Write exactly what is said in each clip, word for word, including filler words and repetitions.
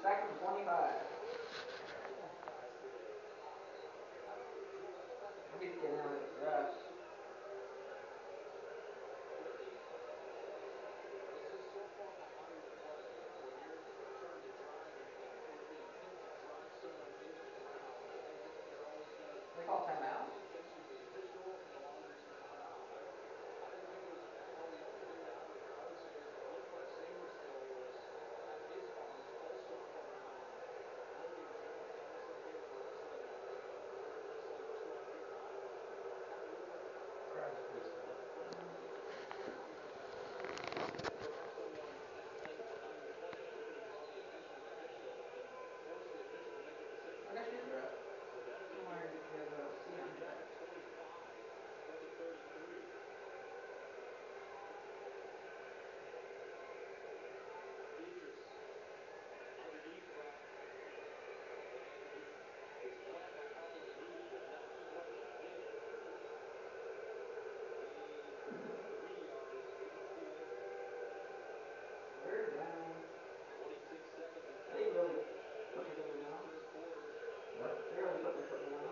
Second and twenty-five. He's getting out of his rest. They call timeout? I guess she's right. I wanted to give a C on that. Third down. They really put their foot down. What? They really put their foot down.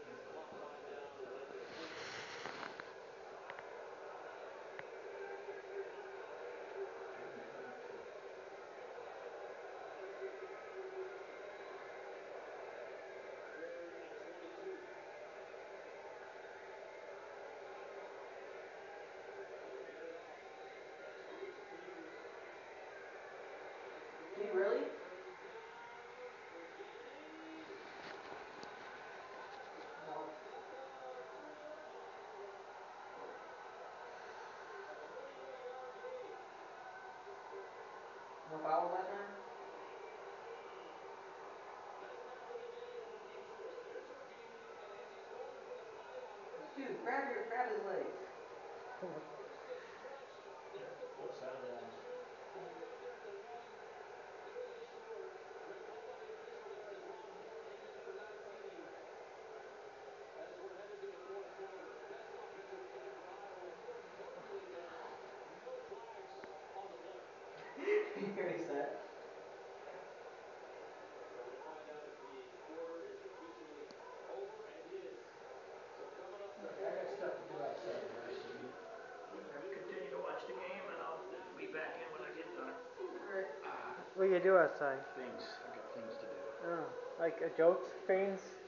Did he really? No. No foul that time? Dude, grab your grab his legs. What side are they on? You hear what he said? Okay, I got stuff to do outside, guys, so you, you continue to watch the game, and I'll be back in when I get done. Alright. Ah, What do you do outside? things. I got things to do. Oh, like uh, jokes, things?